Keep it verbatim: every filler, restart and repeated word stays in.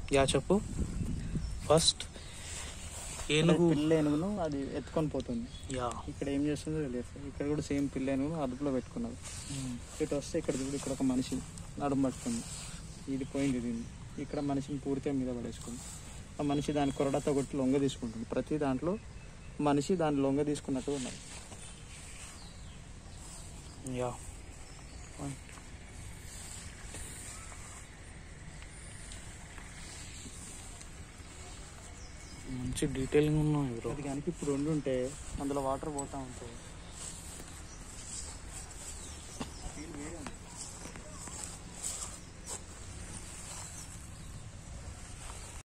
Yeah చెప్పు. First ఏనుగు పిల్ల ఏనుగును అది ఎత్తుకొని పోతుంది. యా ఇక్కడ ఏం చేస్తుందో తెలియదు. ఇక్కడ కూడా సేమ్ పిల్ల ఏనుగు అదుపులో పెట్టుకున్నది. ఇటు వస్తే ఇక్కడ చూడు, ఇక్కడ ఒక మనిషి నడుము పట్టుకుంది. ఇది పోయింది దీన్ని. ఇక్కడ మనిషిని పూర్తిగా మీద పడేసుకుంది. ఆ మనిషి దాని కొరడాతో కొట్టి లొంగ తీసుకుంటుంది. ప్రతి దాంట్లో మనిషి దాన్ని లొంగ తీసుకున్నట్టు ఉన్నది. యా మంచి డీటెయిలింగ్ ఉన్నాయి బ్రో. అది కనుక ఇప్పుడు ఉండుంటే అందులో వాటర్ పోతూ ఉంటాయి.